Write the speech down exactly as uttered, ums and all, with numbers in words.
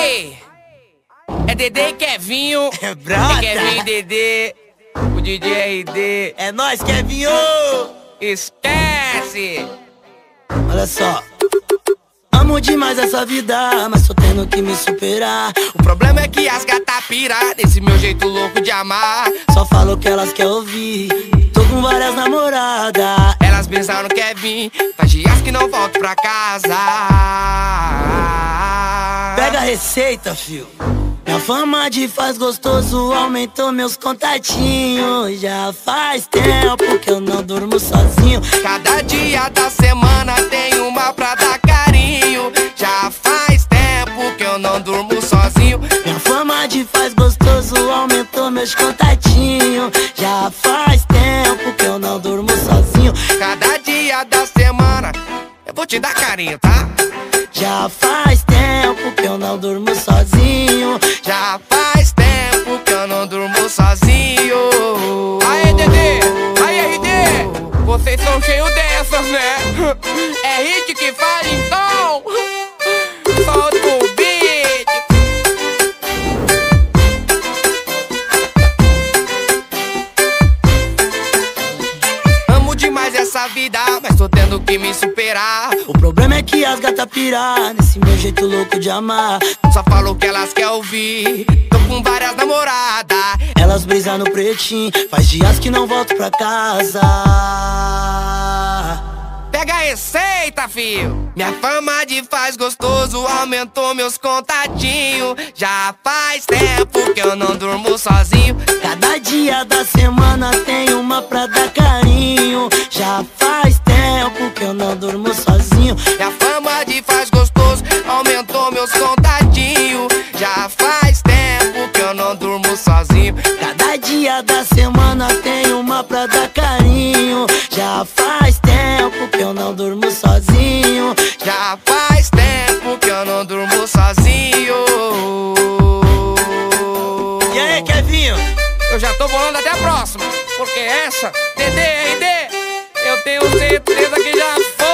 Aê! É Dedê e Kevinho. É brota. É Kevinho e Dedê. O D J R D. É nóis, Kevinho! Esquece! Olha só. Amo demais essa vida, mas tô tendo que me superar. O problema é que as gata pira desse meu jeito louco de amar. Só falo o que elas querem ouvir. Tô com várias namoradas. Elas pensaram no Kevin, faz dias que não volto pra casa. Pega a receita, fio. Minha fama de faz gostoso aumentou meus contatinhos. Já faz tempo que eu não durmo sozinho. Cada dia da semana tem uma pra dar carinho. Já faz tempo que eu não durmo sozinho. Minha fama de faz gostoso aumentou meus contatinhos. Já faz tempo que eu não durmo sozinho. Cada dia da semana eu vou te dar carinho, tá? Já faz tempo que eu não durmo sozinho. Já faz tempo que eu não durmo sozinho. Aê, Dedê! Aê, R D! Vocês são cheios dessas, né? É hit que fala então. Solta o beat. Amo demais essa vida, mas tô tendo que me superar. O problema é que as gata pirar nesse meu jeito louco de amar. Só falo o que elas querem ouvir. Tô com várias namoradas. Elas brisam no pretinho, faz dias que não volto pra casa. Pega a receita, fio. Minha fama de faz gostoso aumentou meus contatinhos. Já faz tempo que eu não durmo sozinho. Cada dia da semana tem uma pra dar carinho. Já faz tempo que eu não durmo sozinho. Minha fama de faz gostoso aumentou meus contatinhos. Já faz tempo que eu não durmo sozinho. Cada dia da semana tem uma pra dar carinho. Já faz tempo que eu não durmo sozinho. Já faz tempo que eu não durmo sozinho. E aí, Kevinho? Eu já tô bolando até a próxima, porque essa, Dedê, R D, eu tenho certeza que já foi.